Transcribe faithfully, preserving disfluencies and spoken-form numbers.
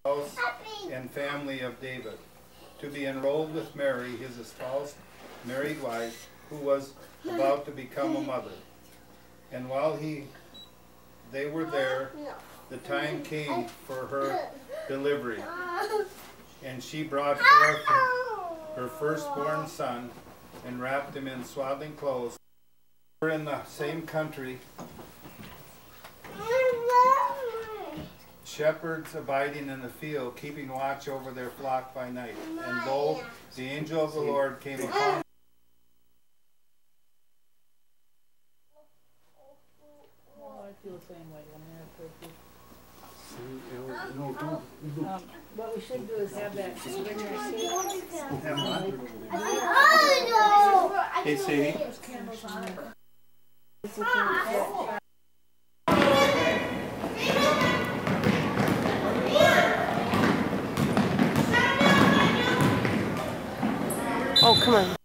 house and family of David, to be enrolled with Mary, his espoused married wife, who was about to become a mother. And while he, they were there, the time came for her delivery, and she brought forth her firstborn son, and wrapped him in swaddling clothes. We're in the same country, shepherds abiding in the field, keeping watch over their flock by night. And lo, the angel of the Lord came upon them. Oh, I feel the same way. I'm No, don't. um, what we should do is have that. Have one. Oh, Hey, Sadie. There's candles on it. oh, come on.